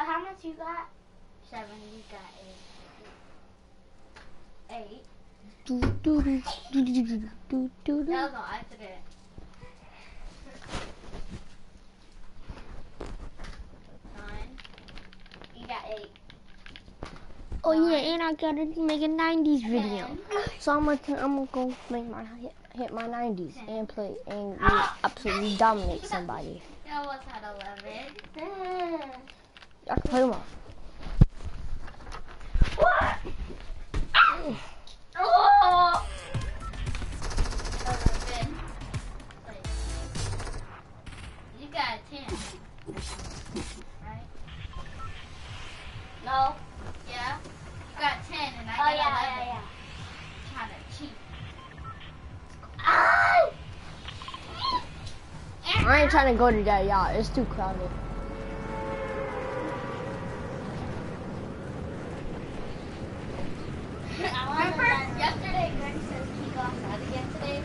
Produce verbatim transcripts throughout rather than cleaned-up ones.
how much you got? Seven, you got eight. Eight. Do, do, do, do, do, do, do, do. That was on accident. Nine. You got eight. Oh Nine. yeah, and I gotta make a nineties video. Ten. So I'm gonna, I'm gonna go make my hit, hit my nineties Ten. and play and really absolutely dominate somebody. That was at eleven. I can play them all. What? Oh! eleven. Wait. You got ten. Right? No. Yeah? You got ten and I Oh got yeah, eleven. yeah, Trying to cheat. yeah. I ain't trying to go to that yacht. It's too crowded. Remember yesterday Granny says can you go outside again today?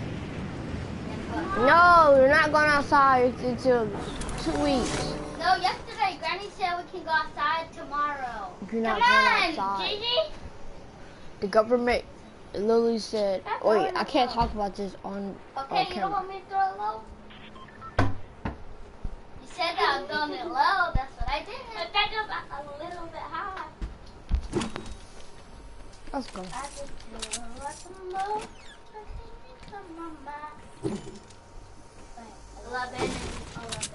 No, we're not going outside until two weeks. No, yesterday Granny said we can go outside tomorrow. You're not Come going on, outside. Gigi. The government literally said, wait, I can't talk about this on, Okay, on you don't camera. want me to throw it low? You said that I was throwing it low, that's what I did. But that goes a, a little bit high. Let's go. I just feel like I'm low. I think it's on my mind. Wait, eleven and eleven.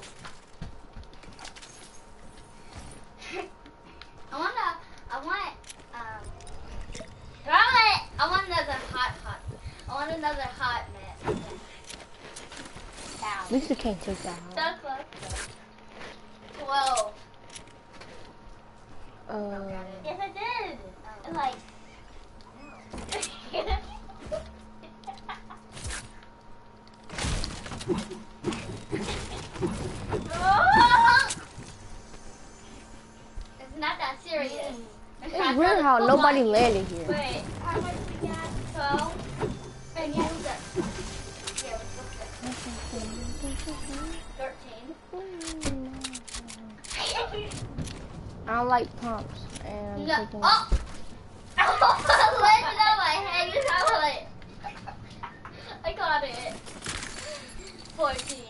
I wanna, I want, um, throw it! I want another hot, hot. I want another hot mess. At least you can't take that out. That's like twelve. Uh, Yes, I did. It's like. It's not that serious. it's weird how nobody landed here. Wait, how much we got? twelve? And you got. Yeah, what's that? thirteen. I don't like pumps. And I'm You got. taking Oh! I landed on my head. You know it. I got it. fourteen.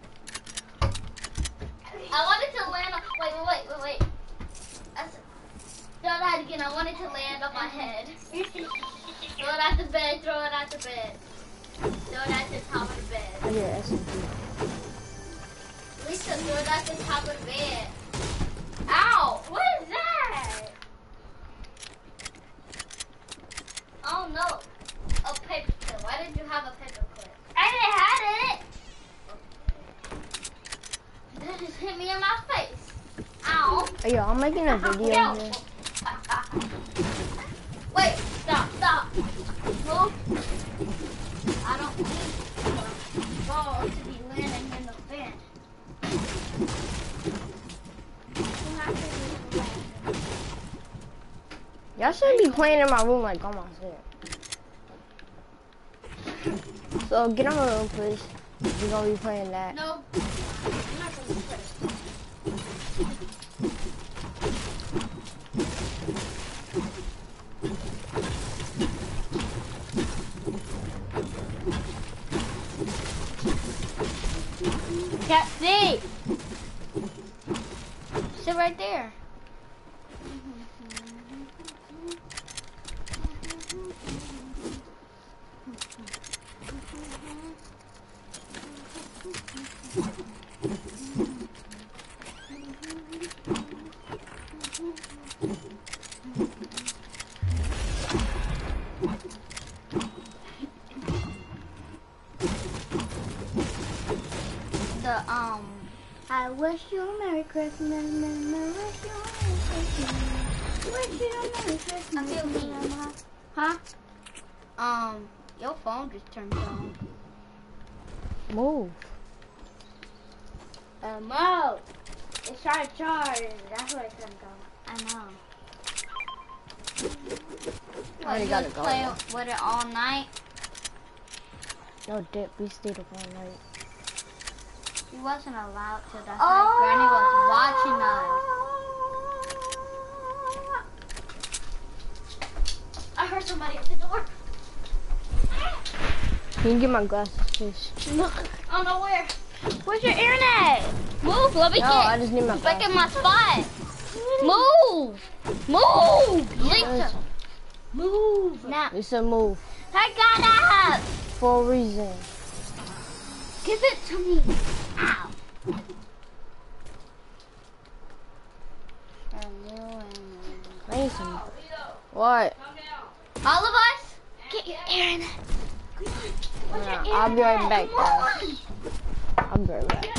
I wanted to land on. Wait, wait, wait, wait, wait. That's, throw that again. I wanted to land on my head. Throw it at the bed. Throw it at the bed. Throw it at the top of the bed. I get S M G. Lisa, throw it at the top of the bed. Ow! What is that? Oh no. A paper clip. Why did you have a paper clip? I didn't have it. That just hit me in my face. Ow. Hey, yo, I'm making a video Ow. here. Wait, stop, stop. Move. I don't need ball to be landing in the vent. Y'all shouldn't be playing in my room like I'm upstairs. So get on my room, please. We're gonna be playing that. No. I'm not going to play. Can't see. Sit right there. The um I wish you a Merry Christmas. Merry wish you a Merry Christmas. Wish you a Merry Christmas. I feel mean. Huh? Um, your phone just turned on. Move. Uh, Mo, it's trying to charge. That's what it's gonna go. I know. I already you got was it going. playing with it all night? No dip, we stayed up all night. He wasn't allowed to. That's why Granny was watching us. Can you get my glasses, please? Look, I don't know where. Where's your internet? Move, let me No, get. I just need my Back in glasses. my spot. Move, move, Lisa. Move. Now, Lisa, move. I got it. For a reason. Give it to me. Ow. I need some. What? All of us, get your internet. Yeah, I'll be right back, guys. I'll be right back.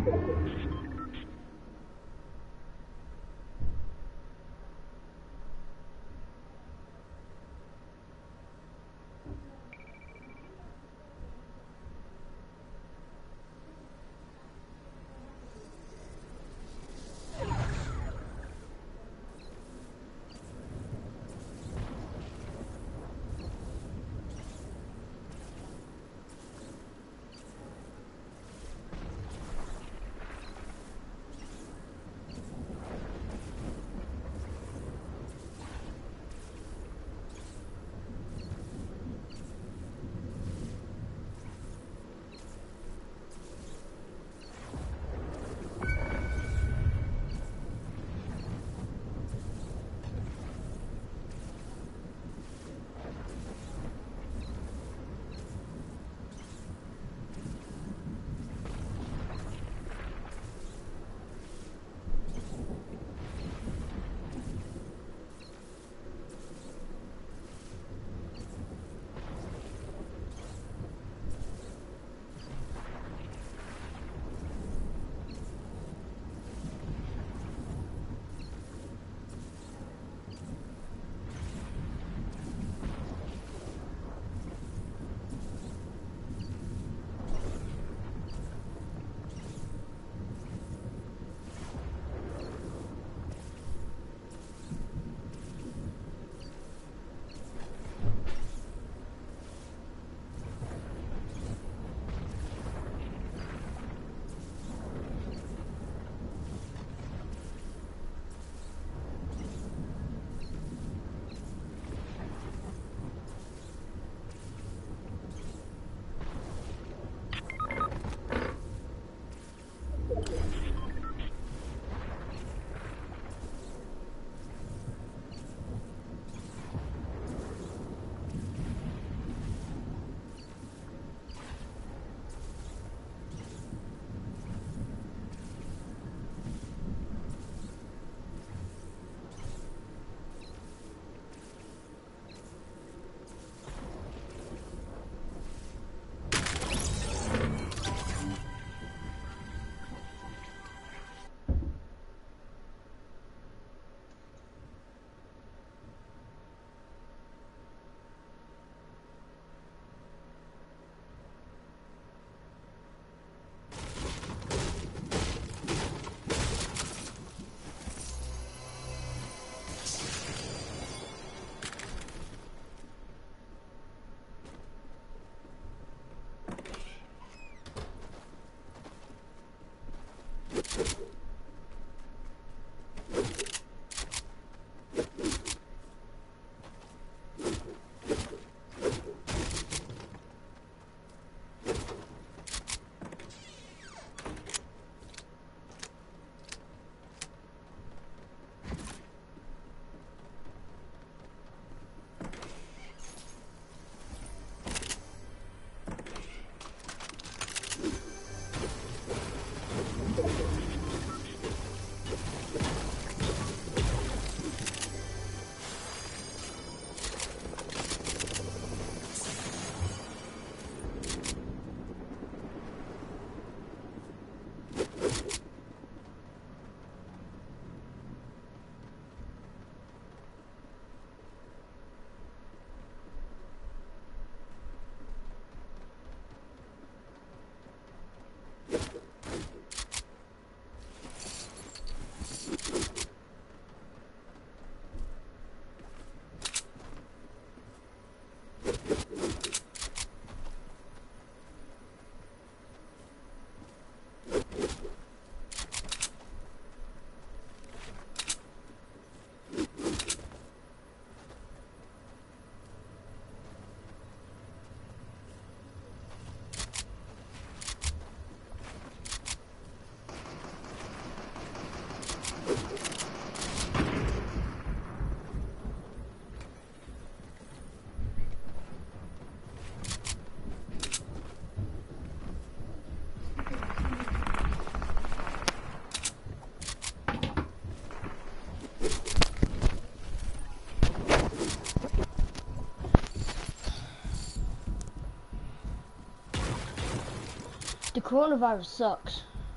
The coronavirus sucks.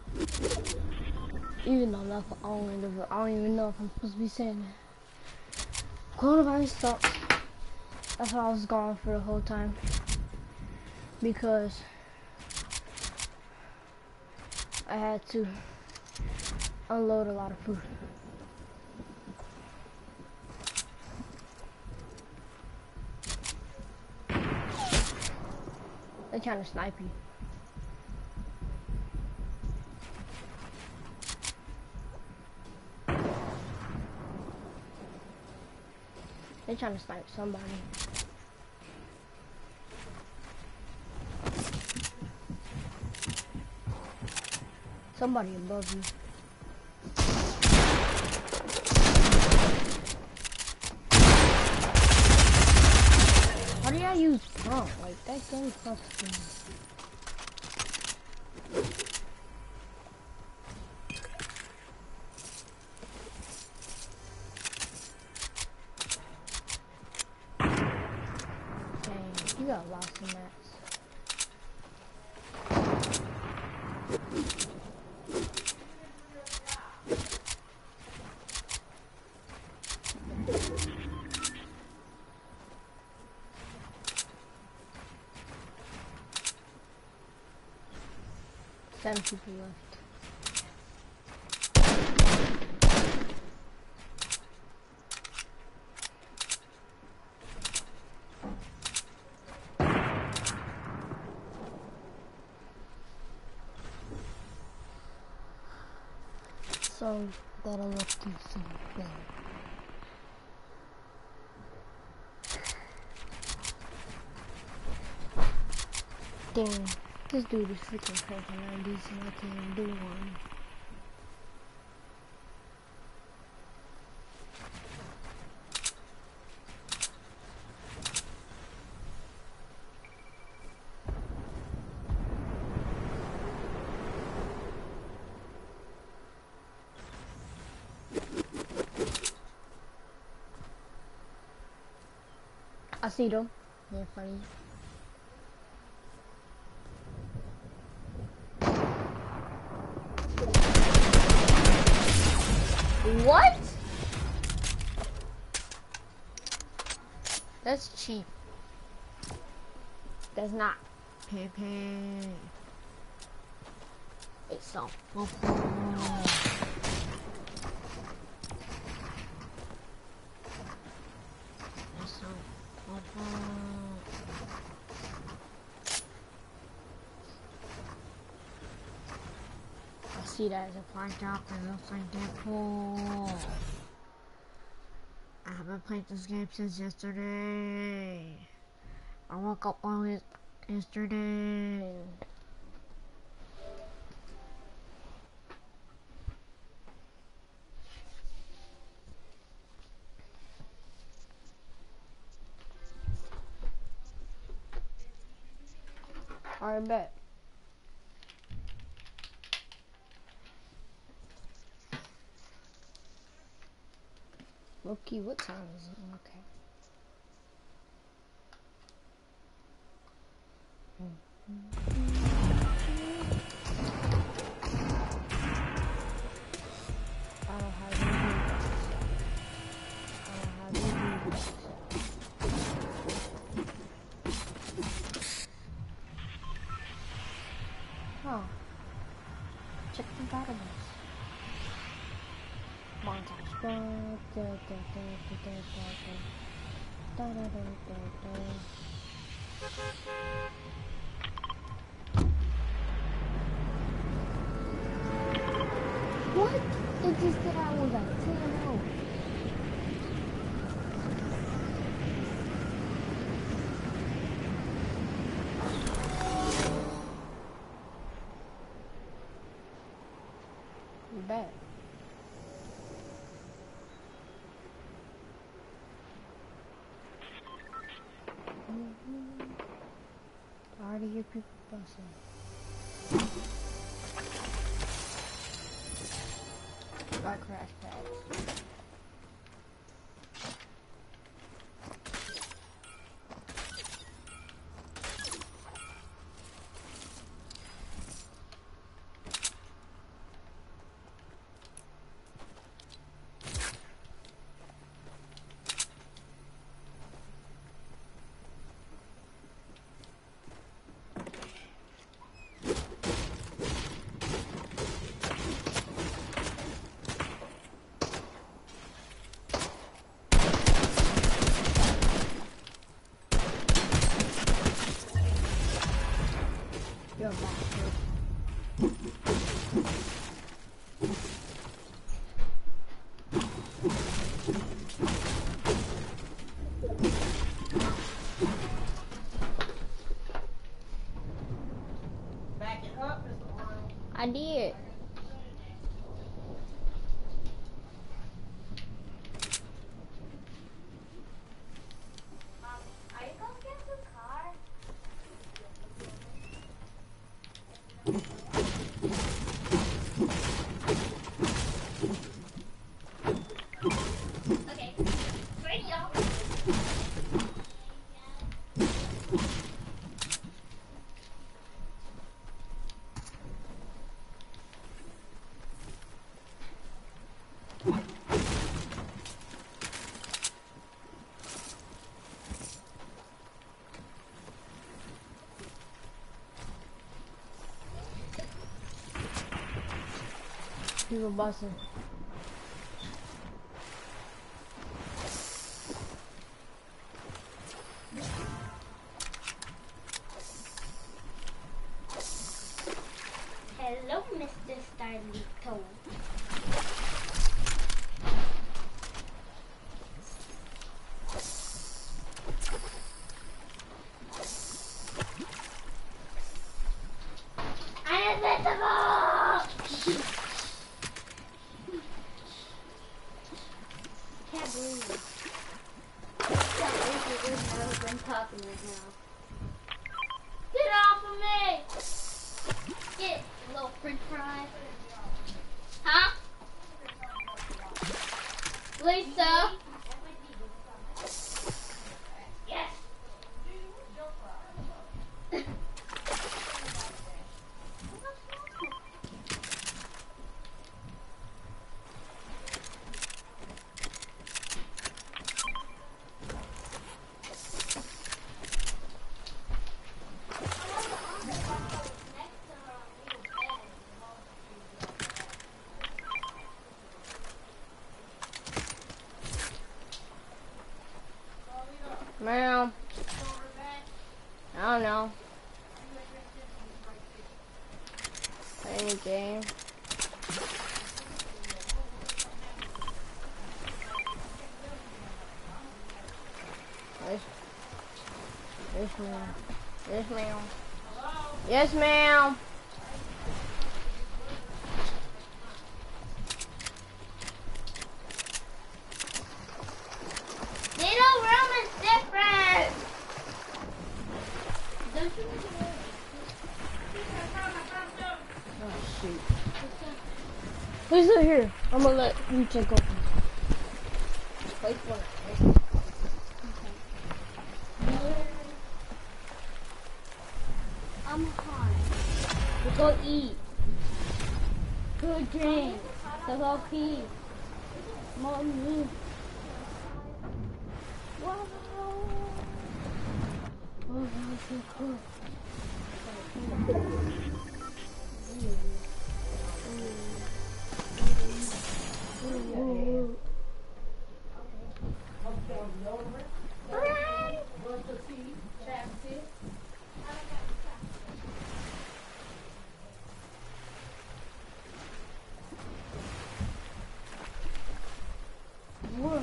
Even though that's I don't, even, I don't even know if I'm supposed to be saying that. Coronavirus sucks. That's why I was gone for the whole time. Because I had to unload a lot of food. They're trying to snipe you. They're trying to snipe somebody. Somebody above you. How do I use pump? Like that game sucks me. Dang, you got lost in that. Seven people left. So that'll look decent better. Damn. This dude is freaking cracking on these and I can't even do one. I see them. They're funny. What? That's cheap. That's not. Pee-pee. It's so. It's so. I see that as a flanked out and it looks like Deadpool. I haven't played this game since yesterday. I woke up on it yesterday. I bet. Okay, what time is it? Okay. I don't have any boots. I don't have any boots. Huh. Check the battle bus. Montage. Da, da, da, da, da, da, da, da, da, da, da, da. What? It just said I was at ten oh. You bet. Mm-hmm. I already hear people busting. Got crash pads. a bastard. Back it up, Mister Arnold. I did. Are you gonna get the car? Okay. Ready, y'all? People busting. Hello, Mister Starlito. I'm invincible! Can't breathe. Can't breathe. There's never been talking right now. Get off of me! Get, you little french fry. Huh? Lisa? Yes. Ma'am. I don't know. Play a game. Yes. Yes, ma'am. Yes, ma'am. Yes, ma'am. Little room is different. Don't you want to Oh, shoot. Please look here. I'm gonna let you take over. Wait for it. I'm hot. Let's go eat. Good drink. Let's go pee. Mommy. Wow. Oh, that's so cool. Wow.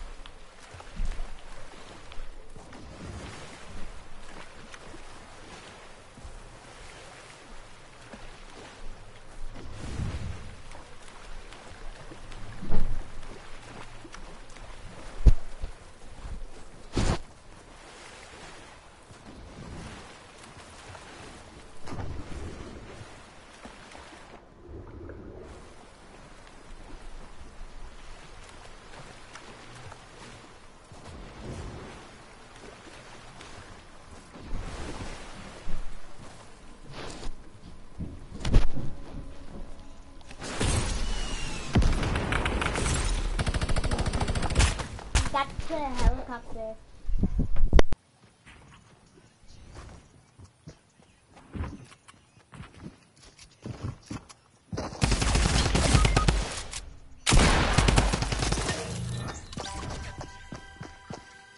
That's the helicopter.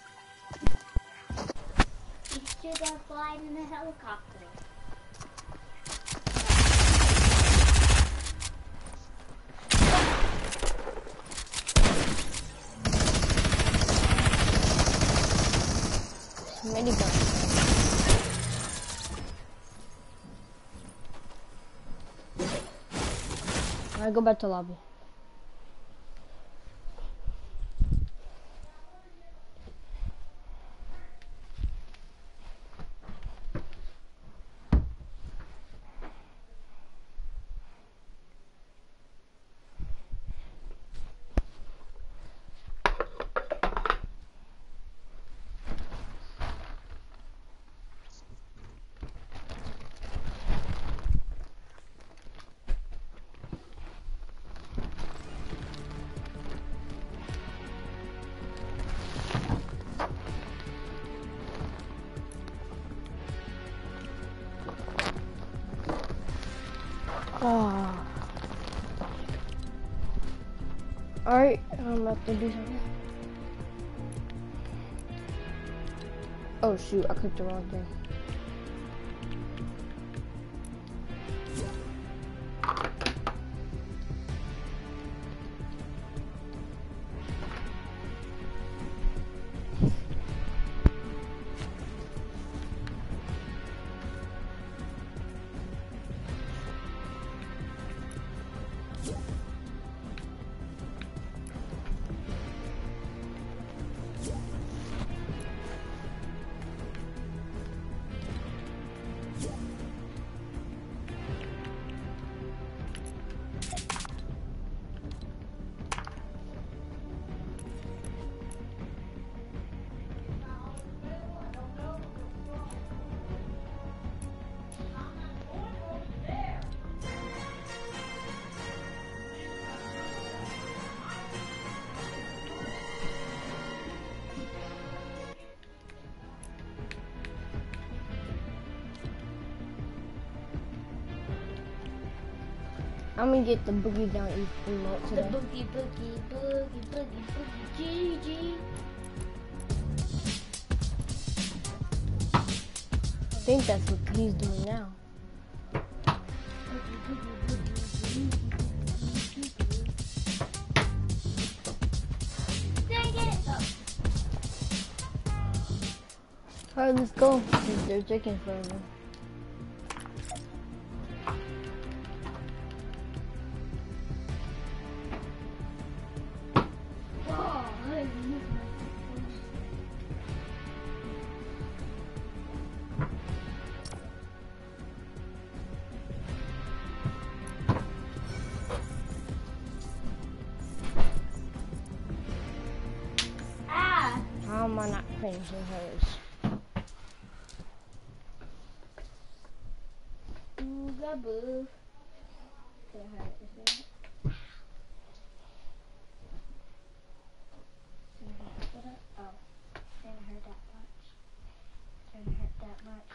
You should have flied in a helicopter. Alright, go back to lobby. Oh. Alright, I'm about to do something. Oh shoot, I clicked the wrong thing. I'm gonna get the boogie down emote The today. boogie, boogie, boogie, boogie, boogie, G G. I think that's what he's doing now. Dang it! Oh. Alright, let's go. They're taking forever. Ah! How am I not finishing hers? Boogaboo. Can I have it this way? Didn't hurt that- Oh, didn't hurt that much. Didn't hurt that much.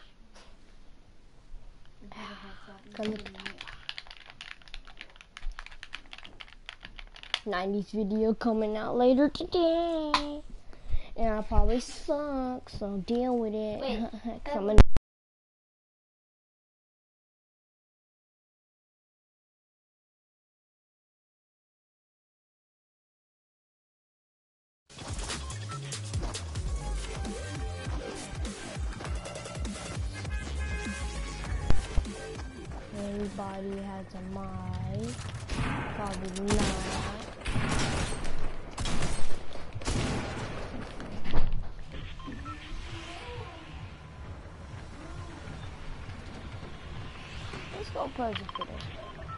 It didn't hurt that Come much. here. nineties video coming out later today. And I probably suck, so deal with it. Wait, Coming. Everybody has a mic. Probably not. Let's go present for this.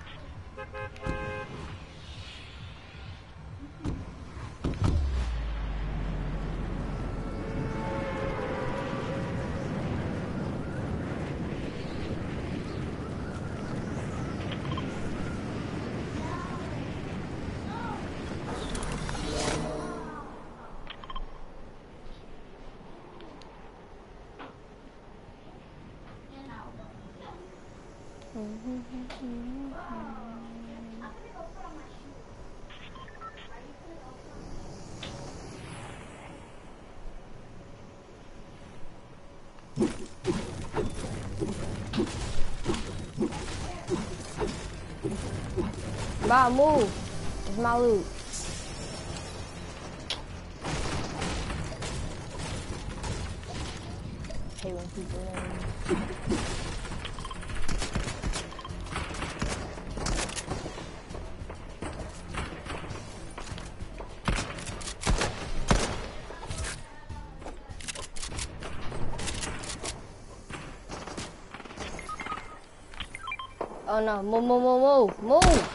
Bob, move. It's my loot. Hate when people learn. Oh no, move, move, move, move, move.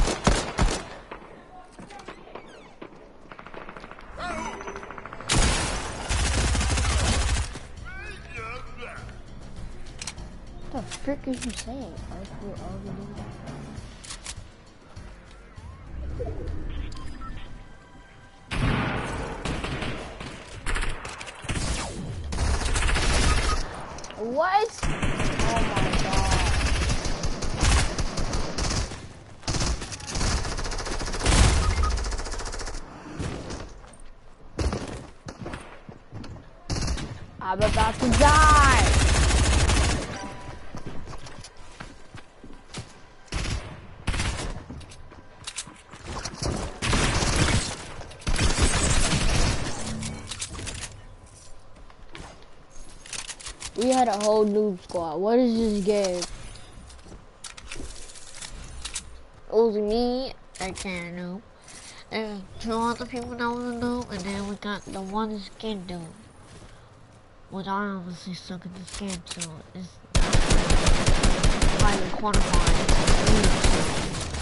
What the frick are you saying? Are you already? What? Oh my god. I'm about to die. We had a whole noob squad. What is this game? It was me, I can't know. And two other people that was a noob, and then we got the one skin dude. Which I obviously suck at the skin, so it's not even quantified.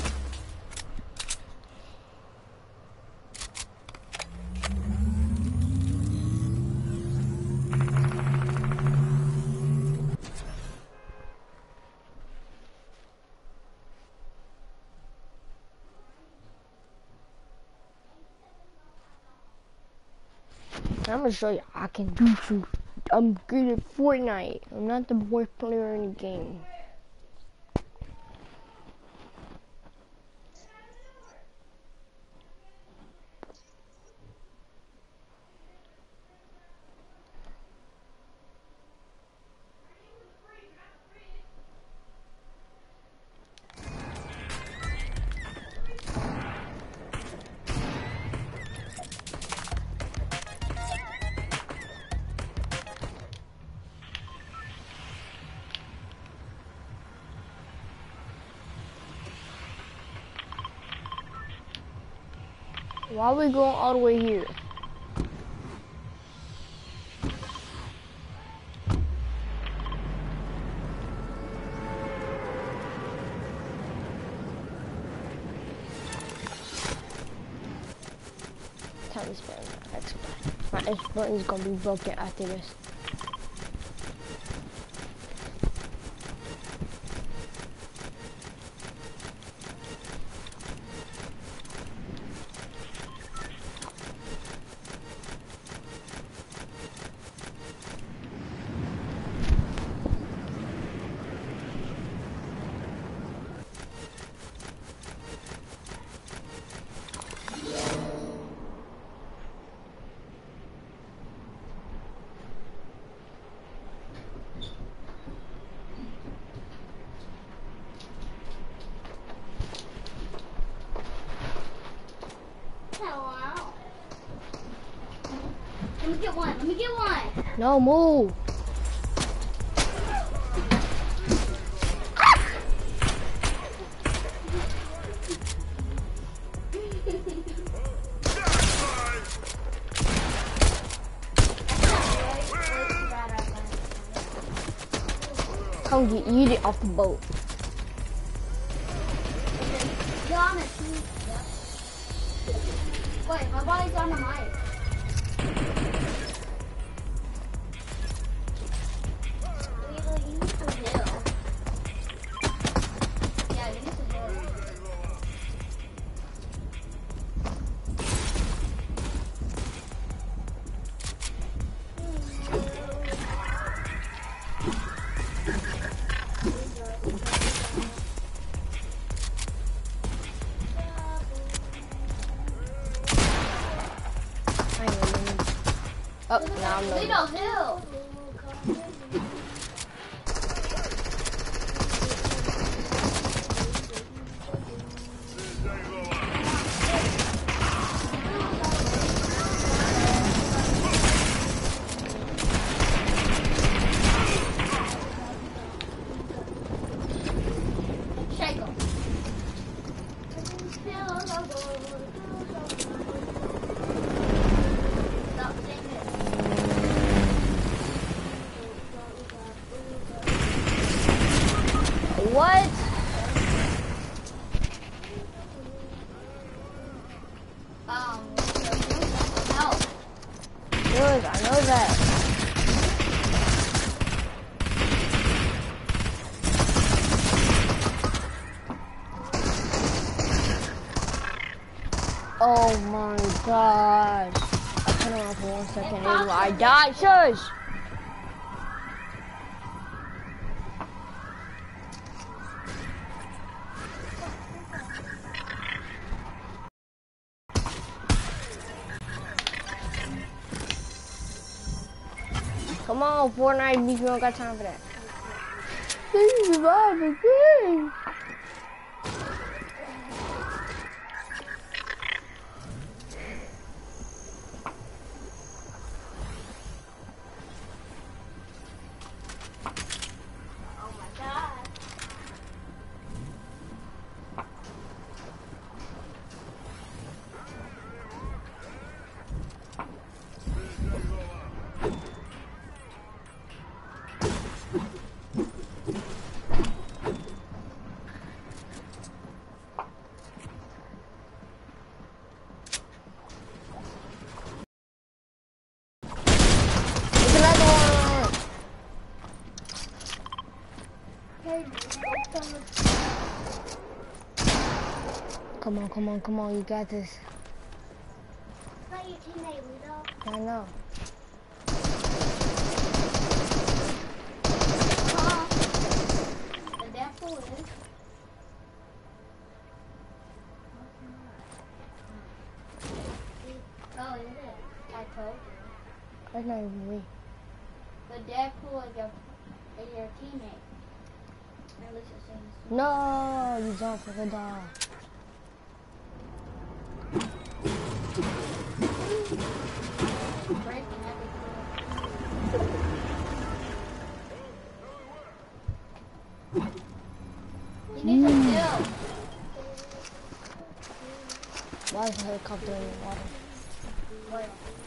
I'm gonna show you I can do some. I'm good at Fortnite. I'm not the worst player in the game. Why are we going all the way here? Time to spend my X button. My X button is gonna be broken after this. Let me get one. Let me get one. No, move. Come get eat it off the boat. You're on it. Wait, my body's on the mic. Oh, now I'm Toledo loading. Hill. Shake 'em. Stop singing. Oh my gosh. I turned around for one second and I died. Shush! Come on, Fortnite, we don't got time for that. This is my game. Come on, come on, come on, you got this. Not your teammate, Ludo. I know. Huh? The devil is. Oh, is it? I told you. That's not even me. The Deadpool is your, is your teammate. At least it's saying so. No, you jumped like a dog. Breaking everything. You need some milk. Why is the helicopter in the water? What?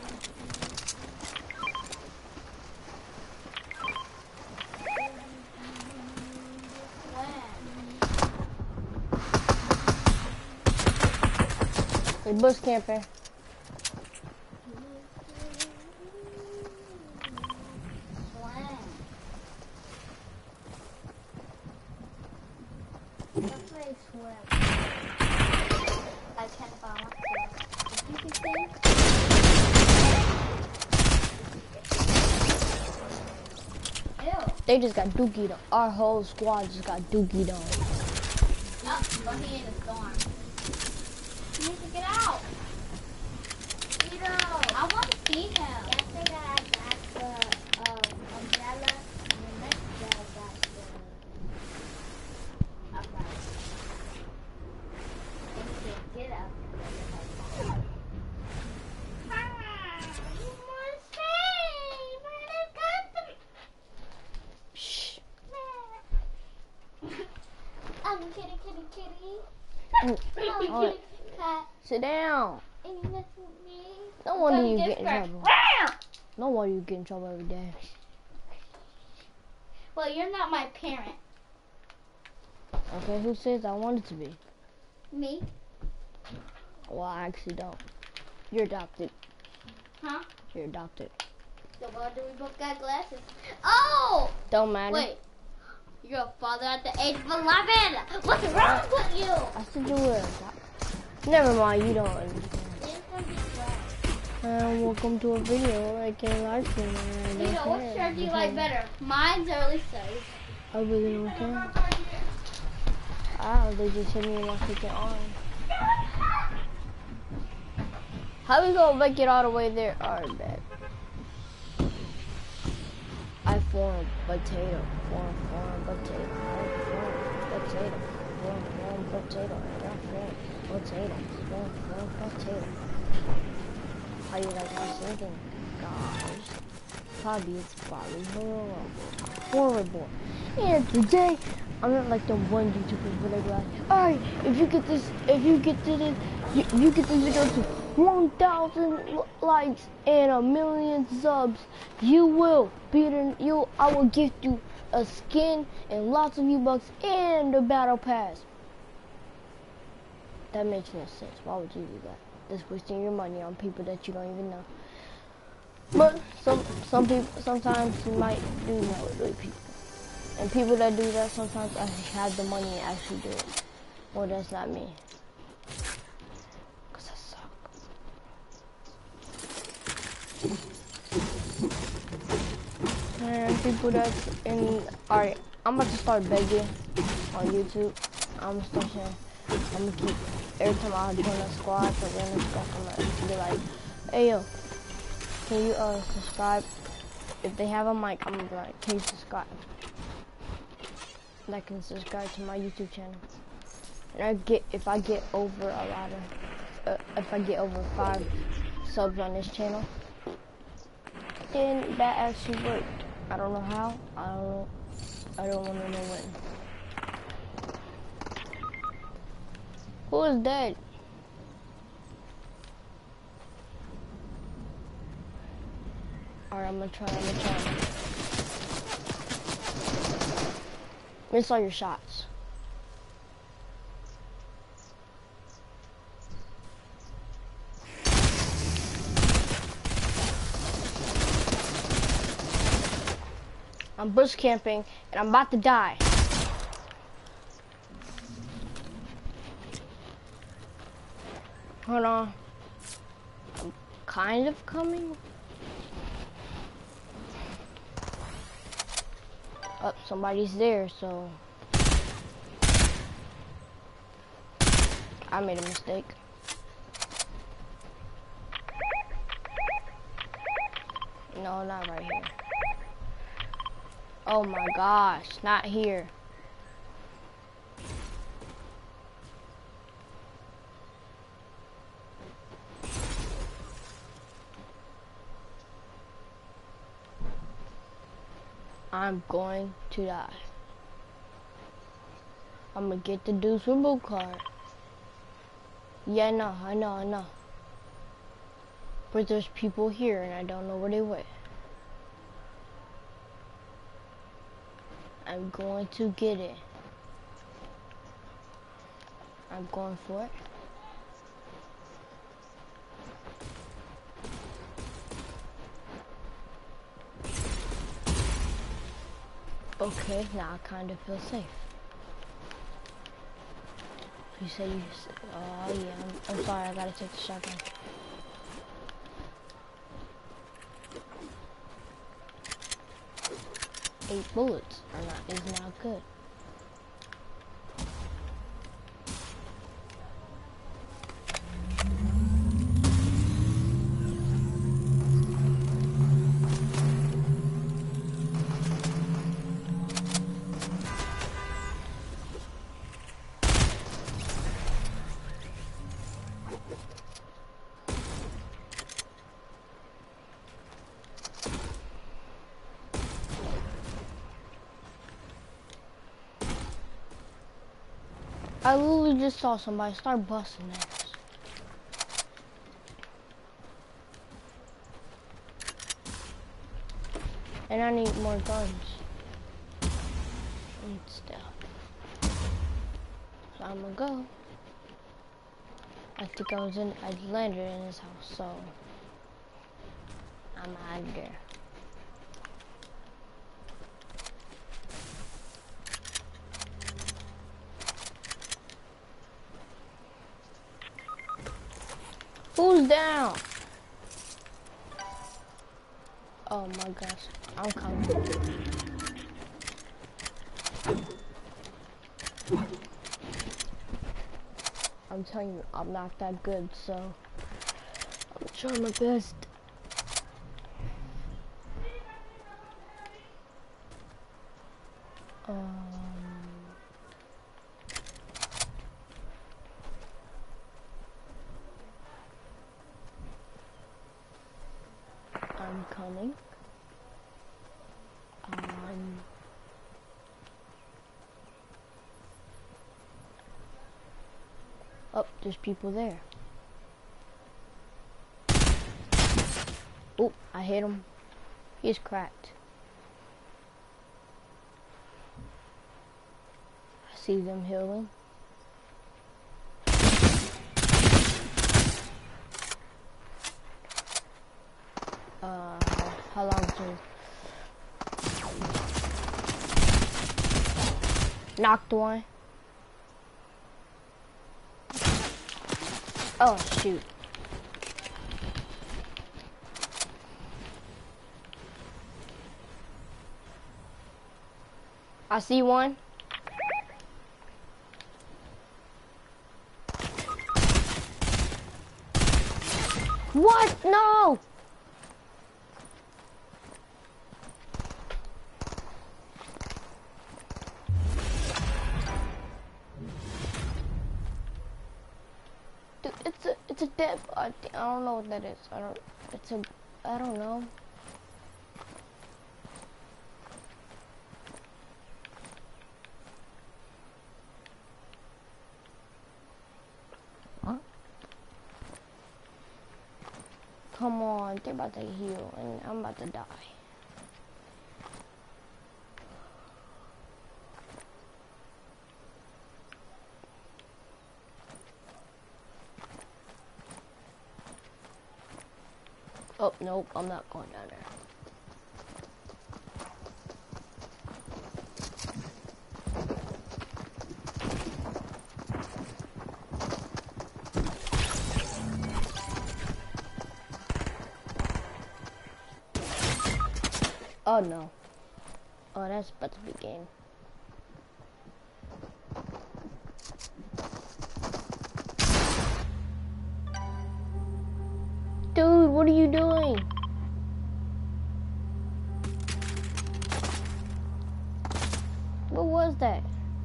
They bush camping. They just got dookied on. Our whole squad just got dookied on. Oh, but he in the storm. You need to get out. Vito, I want to see him. Yesterday I got the um, umbrella, and the next day I got the umbrella. And he can't get up. I'm kitty, kitty, kitty. Mm. Oh, Alright. kitty, cat. Sit down. And you mess with me. No wonder Go you get get in scratched. trouble. No wonder you get in trouble every day. Well, you're not my parent. Okay, who says I wanted to be? Me? Well, I actually don't. You're adopted. Huh? You're adopted. So why do we both got glasses? Oh! Don't matter. Wait. You're a father at the age of eleven. What's wrong with you? I said you were adopted. Never mind, you don't understand. And welcome to a video like a live stream. and I Vito, don't what care. shirt do you like better? Mine's or Lisa's? I really don't care. Ah, they just hit me in my freaking arm. How we gonna make it all the way there? Alright, bet. I form potato, form, form potato, form potato, form, form potato, form, form potato, form, form potato. How you like my singing, guys? Probably it's probably horrible, horrible. And today, I'm not like the one YouTuber where they be like, alright, if you get this, if you get to this, you, you get this video to one thousand likes and a million subs, you will beat an, you, I will gift you a skin and lots of V-Bucks and the battle pass. That makes no sense. Why would you do that? Just wasting your money on people that you don't even know. But some some people sometimes you might do know it, people. And people that do that sometimes actually have the money and actually do it. Well, that's not me. Cause I suck. And people that's in, alright, I'm about to start begging on YouTube. I'm gonna start saying, I'm gonna keep, every time I join a squad, a random squad, I'm gonna be like, hey yo, can you uh subscribe? If they have a mic, I'm gonna be like, can you subscribe? That can subscribe to my YouTube channel. And I get, if I get over a lot of, uh, if I get over five subs on this channel, then that actually worked. I don't know how. I don't know. I don't want to know when. Who is dead? Alright, I'm gonna try. I'm gonna try. Miss all your shots. I'm bush camping and I'm about to die. Hold on. I'm kind of coming. Oh, somebody's there, so I made a mistake. No, not right here. Oh my gosh, not here. I'm going to die. I'm gonna get the Deuce Rainbow card. Yeah, no, I know, I know. But there's people here and I don't know where they went. I'm going to get it. I'm going for it. Okay, now I kind of feel safe. You say you, oh yeah, I'm, I'm sorry, I gotta take the shotgun. Eight bullets are not, is not good. I literally just saw somebody start busting ass. And I need more guns. And stuff. So I'm gonna go. I think I was in, I landed in his house, so I'm out of there. Who's down? Oh my gosh, I'm coming. I'm telling you, I'm not that good, so I'm trying my best. Um, I'm coming. Um, oh, there's people there. Oh, I hit him. He's cracked. I see them healing. Uh, how long to knocked one. Oh shoot. I see one. What? No! Dude, it's a, it's a dead. I, I don't know what that is. I don't. It's a. I don't know. Come on, they're about to heal, and I'm about to die. Oh, nope, I'm not going down there. Oh no. Oh, that's about to be game. Dude, what are you doing? What was that?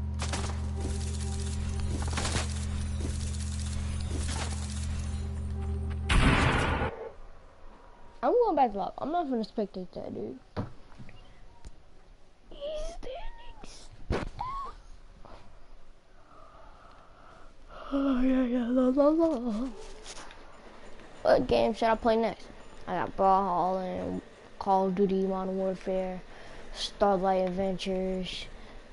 I'm going back to lobby. I'm not gonna spectate that, dude. He's standing still. Oh, yeah, yeah, la, la, la. What game should I play next? I got Brawlhalla and Call of Duty Modern Warfare, Starlight Adventures,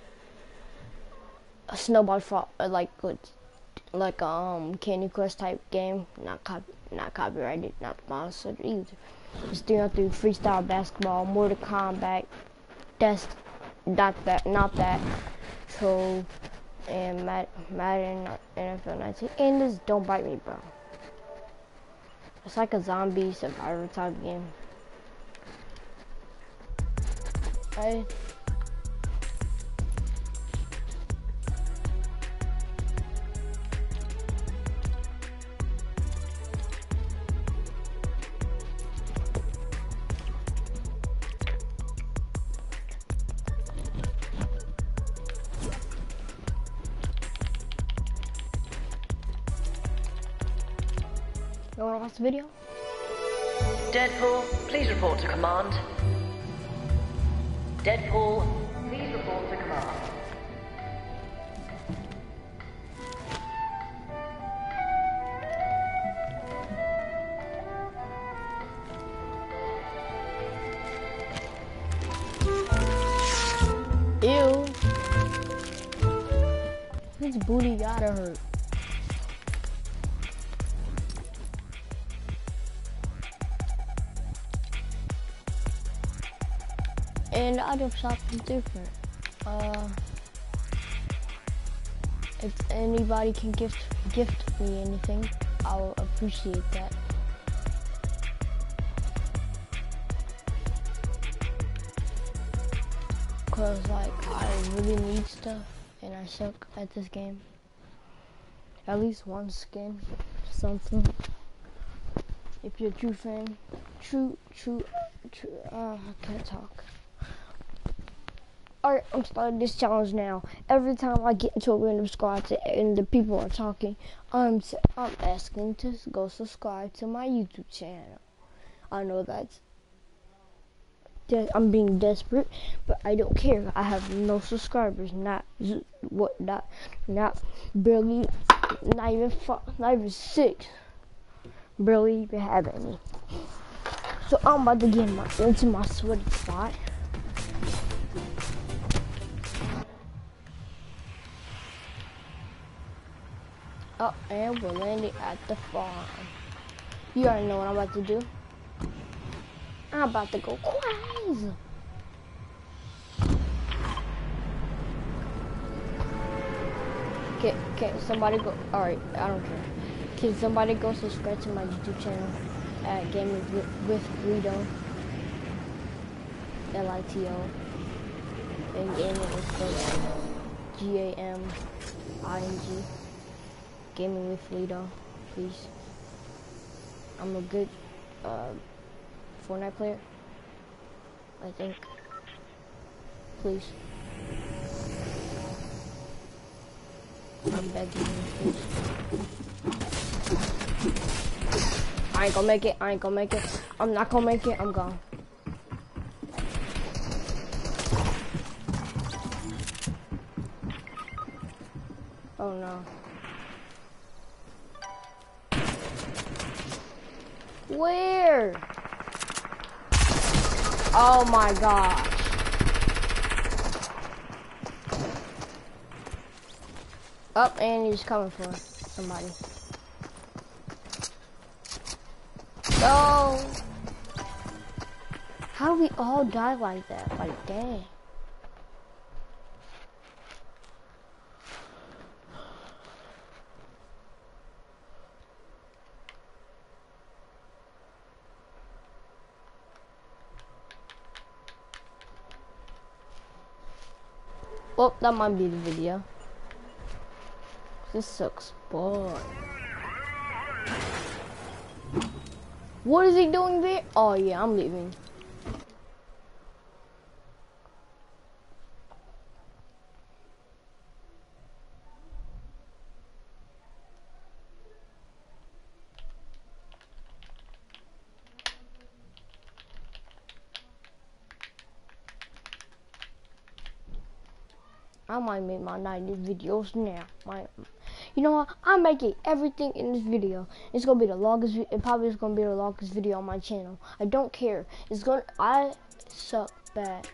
a Snowball Fall, like like um Candy Crush type game, not cop not copyrighted, not sponsored either. It's three on three freestyle basketball, Mortal Kombat, that's not that, not that. So and Mad, Madden N F L nineteen, and this Don't Bite Me, bro. It's like a zombie survivor type game. I You wanna watch the video? Deadpool, please report to command. Deadpool, please report to command. Ew. His booty gotta hurt. And the item shop is different. Uh, if anybody can gift gift me anything, I'll appreciate that. Cause like I really need stuff, and I suck at this game. At least one skin, something. If you're a true fan, true, true, true. Uh, I can't talk. Alright, I'm starting this challenge now. Every time I get into a random squad and the people are talking, I'm I'm asking to go subscribe to my YouTube channel. I know that's I'm being desperate, but I don't care. I have no subscribers. Not what? Not not barely. Not even five, not even six. Barely even have any. So I'm about to get my into my sweaty spot. Oh, and we're landing at the farm. You already know what I'm about to do. I'm about to go crazy. Can, can somebody go? Alright, I don't care. Can somebody go subscribe to my YouTube channel at Gaming with Greedo? L I T O. And gaming is spelled G A M I N G. Gaming with Lido, please. I'm a good uh, Fortnite player, I think. Please. I'm begging you, please. I ain't gonna make it, I ain't gonna make it. I'm not gonna make it, I'm gone. Oh no. Where? Oh my gosh. Up, and he's coming for somebody. No. How do we all die like that? Like, dang. Well, that might be the video. This sucks boy. What is he doing there? Oh yeah, I'm leaving. I might make my nineties videos now. My, you know what? I'm making everything in this video. It's gonna be the longest. It probably is gonna be the longest video on my channel. I don't care. It's gonna. I suck bad.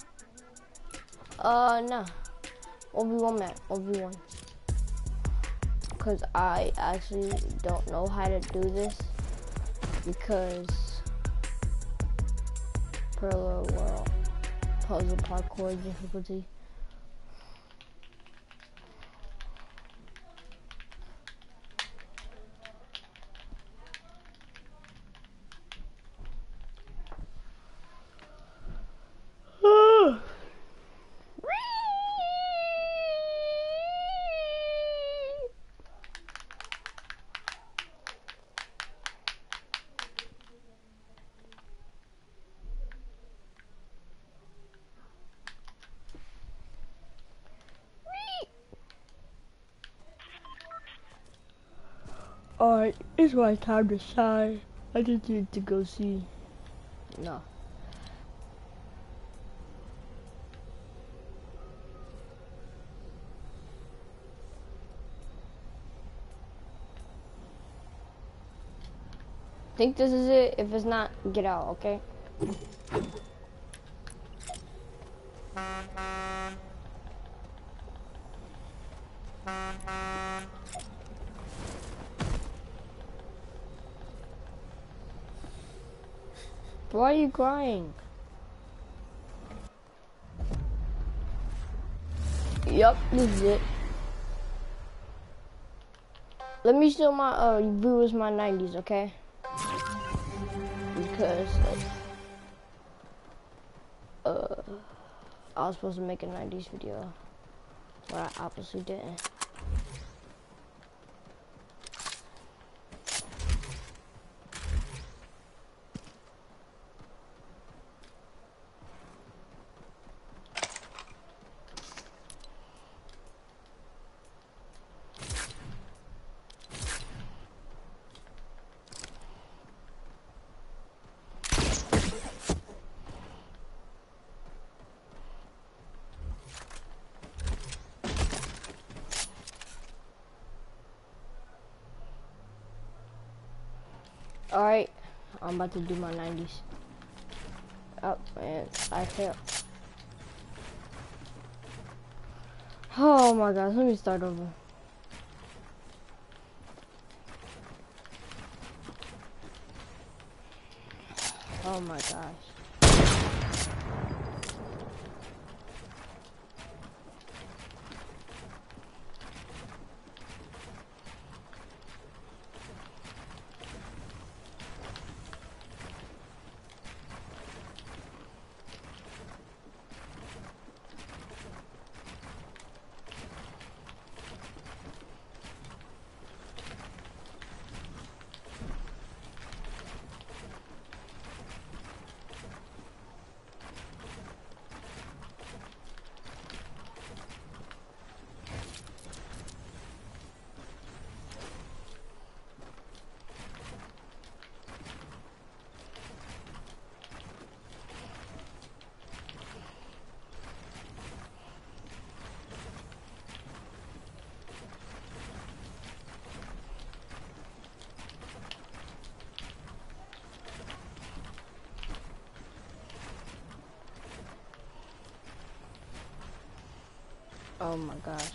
Uh, no. one v one map. one v one. Cause I actually don't know how to do this. Because parallel world puzzle parkour difficulty. Alright, it's my time to shine. I just need to go see. No. Think this is it? If it's not, get out, okay? Why are you crying? Yup, this is it. Let me show my uh viewers my nineties, okay? Because like, uh, I was supposed to make a nineties video, but I obviously didn't. Alright, I'm about to do my nineties. Oh, and I failed. Oh my gosh, let me start over. Oh my gosh. Oh my gosh.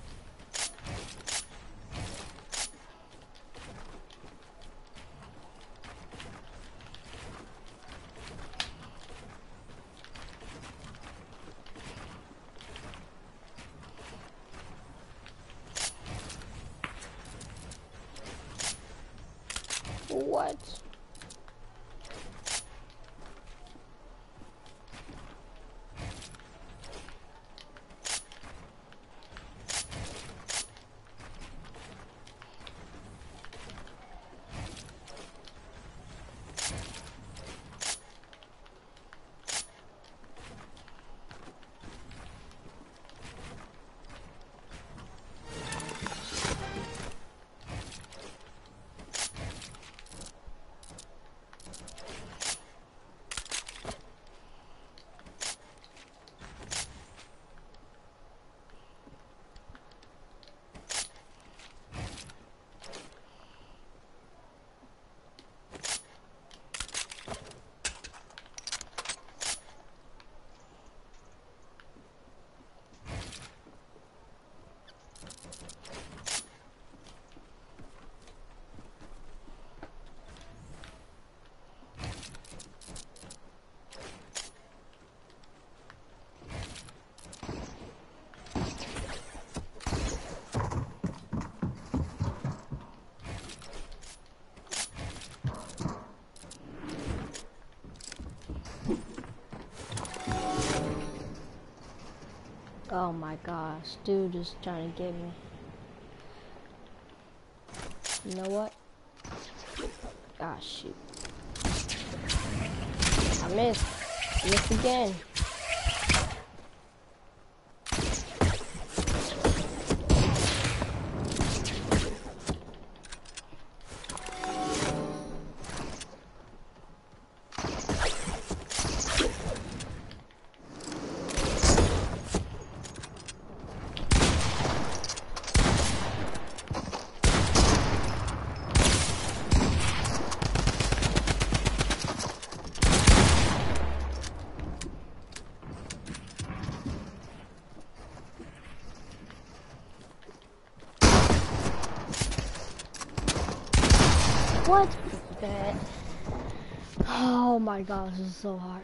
What? Oh my gosh, dude is trying to get me. You know what? Ah, shoot. I missed. I missed again. What is that? Oh my gosh, this is so hard.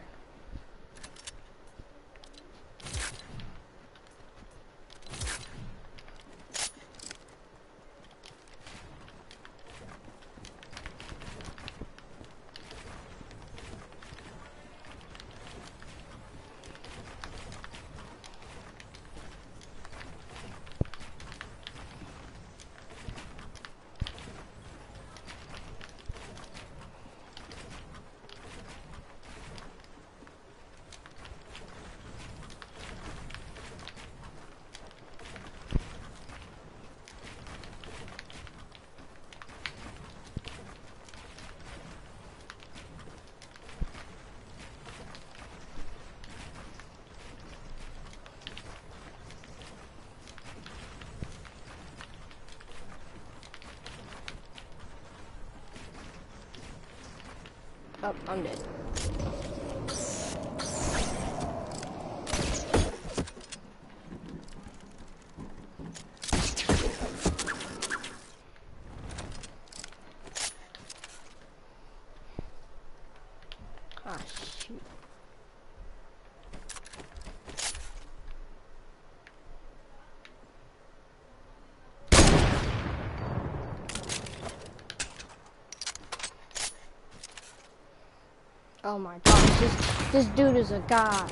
Oh, I'm dead. Ah, shoot. Oh my gosh, this, this dude is a god.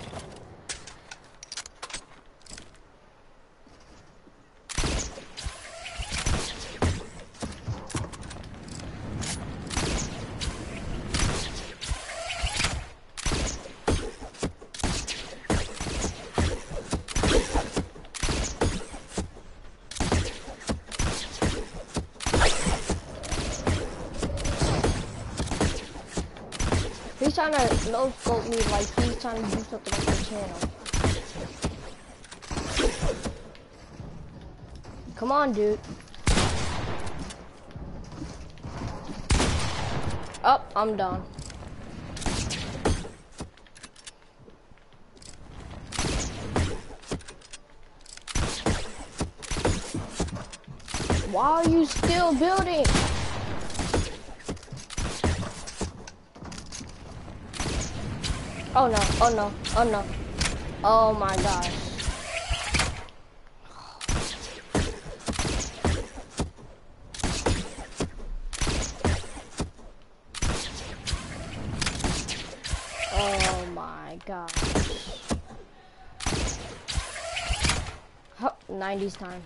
He's trying to no scope me like he's trying to do something on my channel. Come on, dude. Oh, I'm done. Why are you still building? Oh no, oh no, oh no. Oh my gosh. Oh my gosh. Oh, nineties time.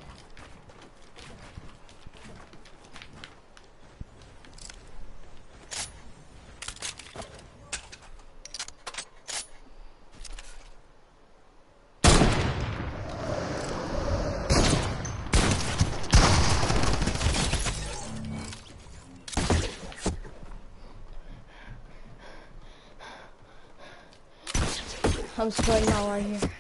I'm sweating out right here.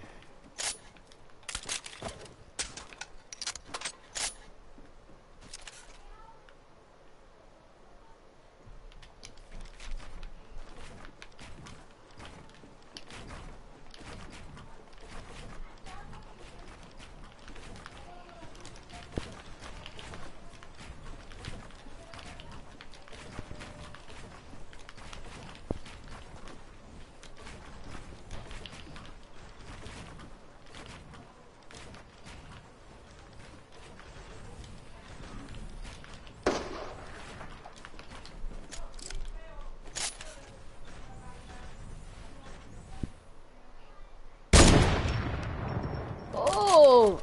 Oh!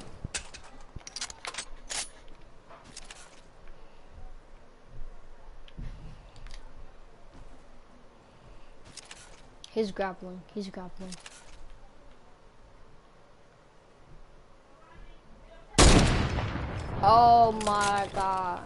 He's grappling. He's grappling. Oh my gosh.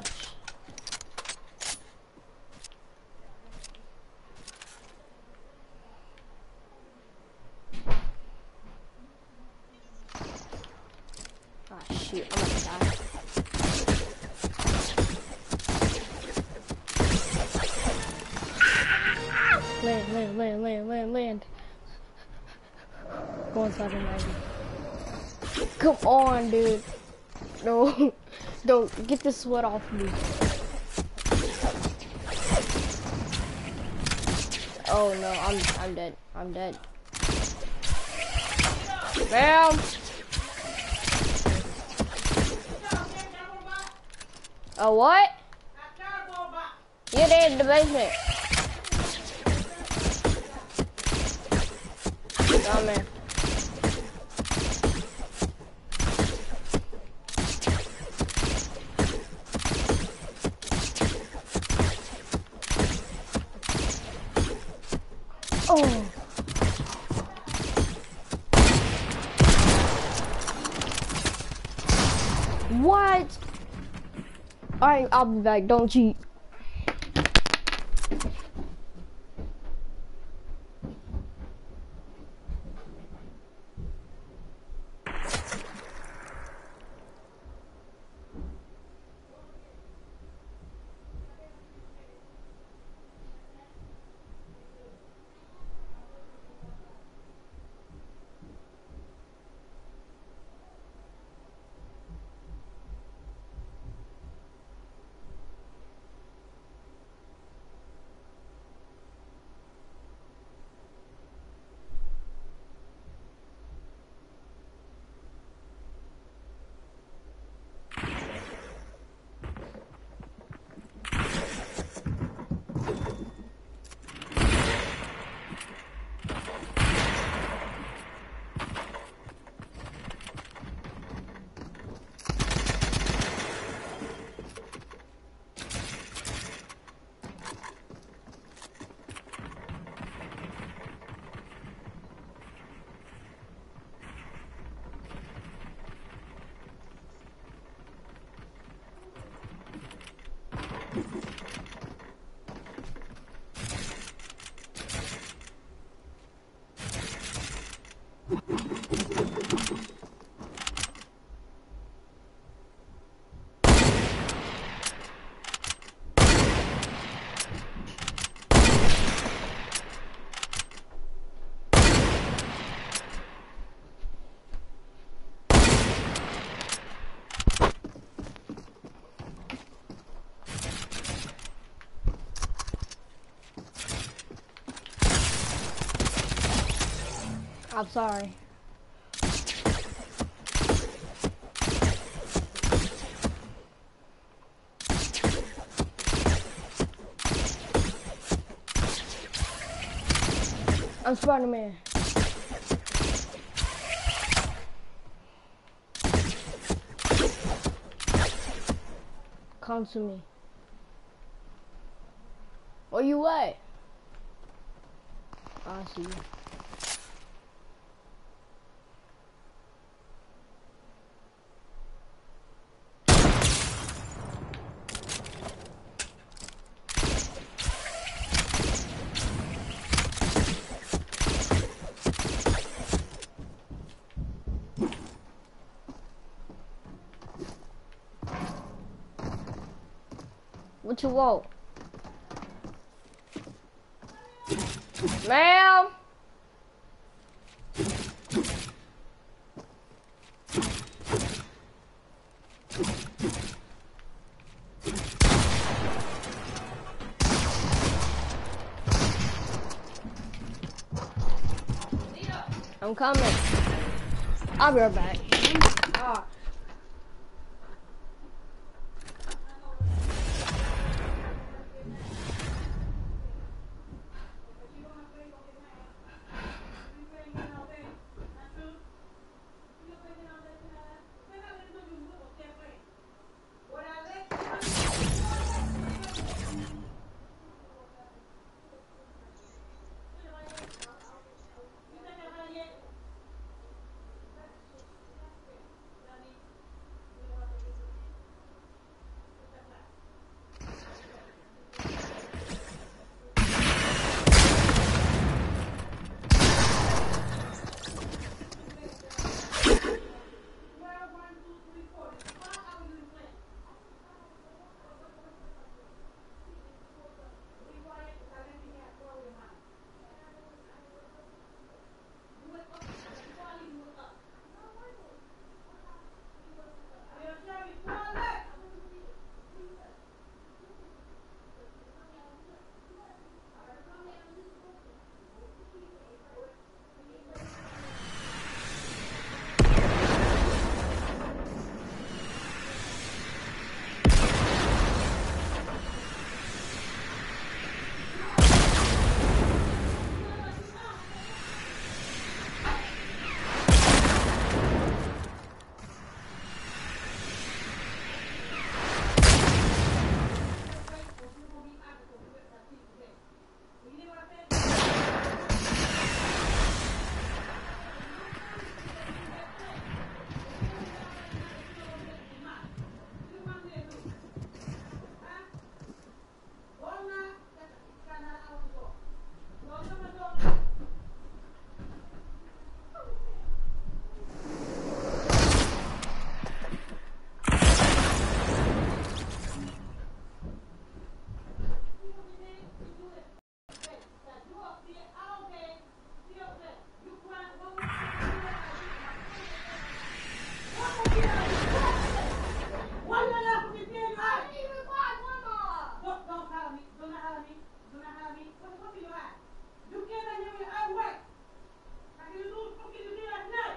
Ah shoot, I'm gonna die. Land, land, land, land, land, land. Go inside the Maggie. Come on, dude. No, don't get the sweat off me. Oh no, I'm I'm dead. I'm dead. Bam! A what? You did in the basement. Down there. Oh. What? Alright, I'll be back. Don't cheat. I'm sorry. I'm Spider-Man. Come to me. Where you at? I see you. What you want? Ma'am? I'm coming. I'll be right back. Ah.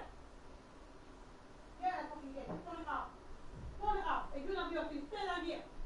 Turn it off. Turn it off. Et puis, on a vu, stay down here.